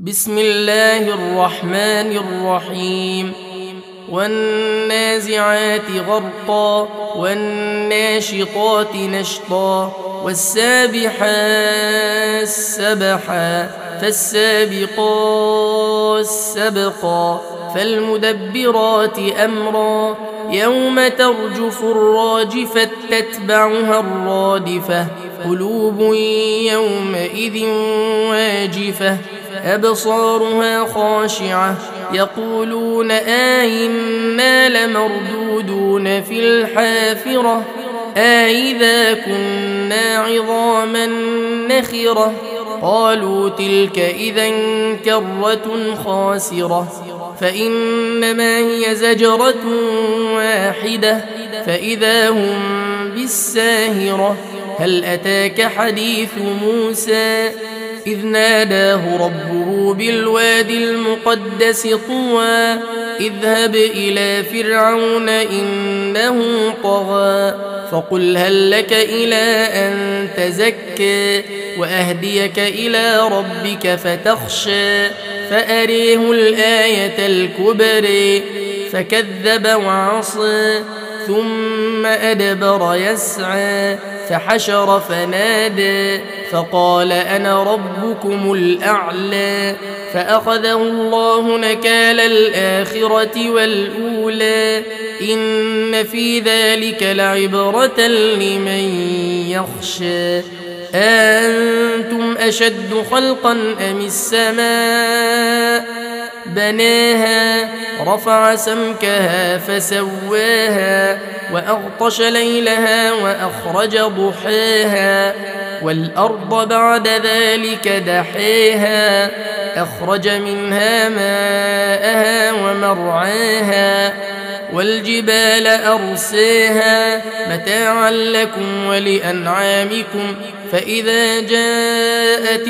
بسم الله الرحمن الرحيم والنازعات غرقا والناشطات نشطا والسابحات سبحا فالسابقات سبقا فالمدبرات أمرا يوم ترجف الراجفة تتبعها الرادفة قلوب يومئذ واجفة أبصارها خاشعة يقولون آئنا لمردودون في الحافرة أإذا كنا عظاما نخرة قالوا تلك إذا كرة خاسرة فإنما هي زجرة واحدة فإذا هم بالساهرة هل أتاك حديث موسى إذ ناداه ربه بالوادي المقدس طوى اذهب إلى فرعون إنه طغى فقل هل لك إلى أن تزكى وأهديك إلى ربك فتخشى فأريه الآية الكبرى فكذب وعصى ثم أدبر يسعى فحشر فنادى فقال أنا ربكم الأعلى فأخذه الله نكال الآخرة والأولى إن في ذلك لعبرة لمن يخشى أنتم أشد خلقا أم السماء بناها رفع سمكها فسواها وأغطش ليلها وأخرج ضحاها والأرض بعد ذلك دحاها أخرج منها ماءها ومرعاها والجبال أرساها متاعا لكم ولأنعامكم فإذا جاءت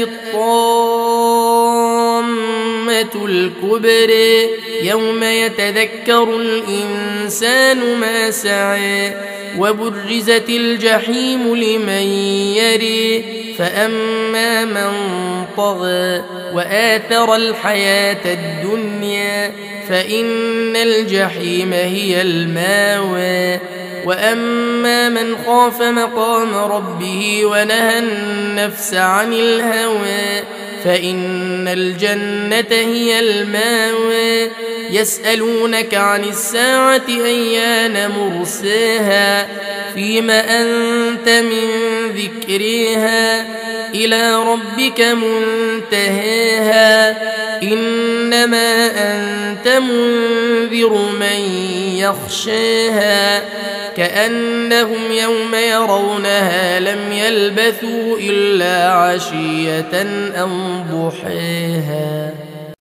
الطامة الكبرى يوم يتذكر الإنسان ما سعى وبرزت الجحيم لمن يري فأما من طغى وآثر الحياة الدنيا فإن الجحيم هي الماوى وأما من خاف مقام ربه ونهى النفس عن الهوى فإن الجنة هي الماوى يسألونك عن الساعة أيان مرساها فيم أنت من ذكرها إلى ربك منتهاها إنما أنت منذر من يخشاها كأنهم يوم يرونها لم يلبثوا إلا عشية أو ضحاها.